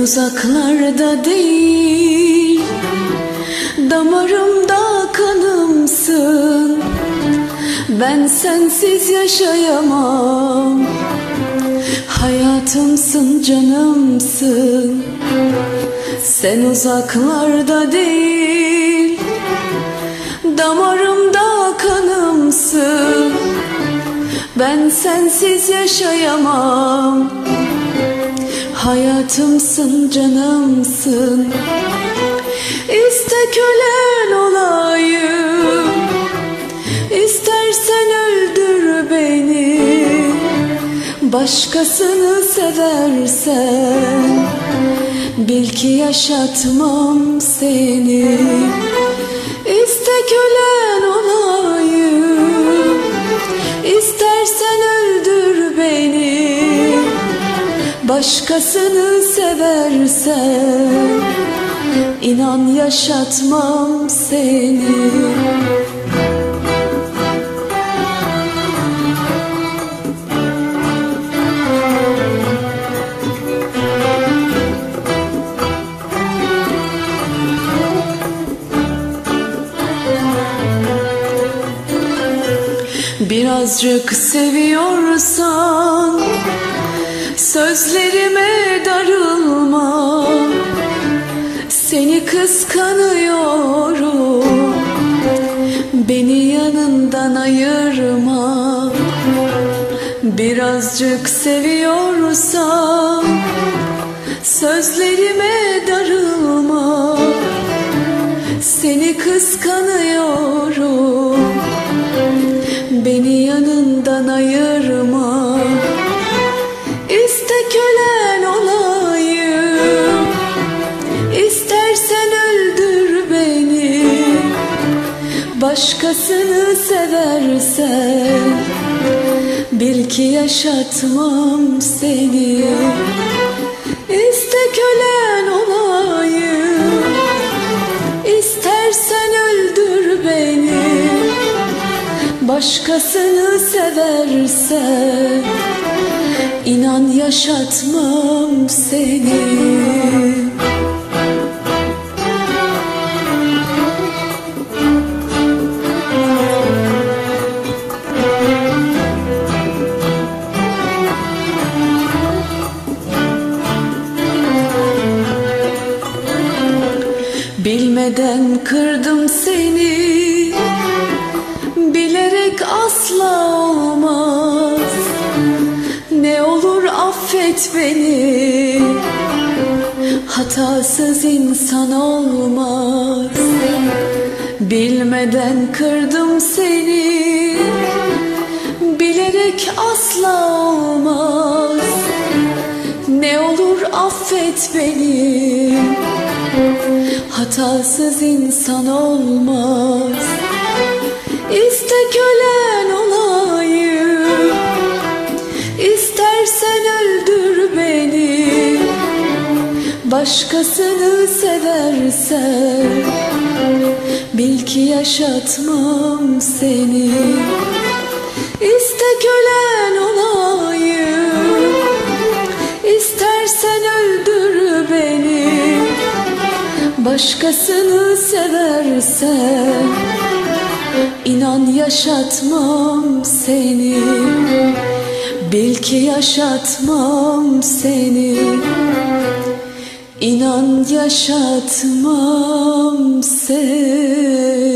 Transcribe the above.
uzaklarda değil, damarımda kanımsın. Ben sensiz yaşayamam. Hayatımsın, canımsın. Sen uzaklarda değil, damarımda kanımsın. Ben sensiz yaşayamam. Hayatımsın, canımsın. İste kölen olayım, İstersen öldür beni. Başkasını seversen bil ki yaşatmam seni. İste kölen olayım, İstersen öldür beni. Başkasını seversen inan yaşatmam seni. Birazcık seviyorsan sözlerime darılma. Seni kıskanıyorum, beni yanından ayırma. Birazcık seviyorsan sözlerime darılma. Seni kıskanıyorum, beni yanından ayırma. İste kölen olayım, İstersen öldür beni. Başkasını seversen bil ki yaşatmam seni. İste kölen olayım, İstersen öldür beni. Başkasını seversen inan yaşatmam seni. Bilmeden kırdım seni, bilerek asla olmaz. Ne olur affet beni, hatasız insan olmaz. Bilmeden kırdım seni, bilerek asla olmaz. Ne olur affet beni, hatasız insan olmaz. İste kölen olayım, İstersen öldür beni. Başkasını seversen bil ki yaşatmam seni. İste kölen olayım, İstersen öldür beni. Başkasını seversen inan yaşatmam seni. Bil ki yaşatmam seni. İnan yaşatmam seni.